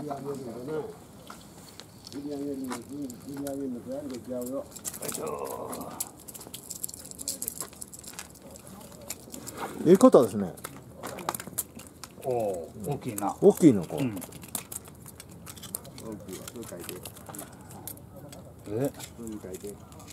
いい方ですね。 おお、大きいな。 大きいのか。 え。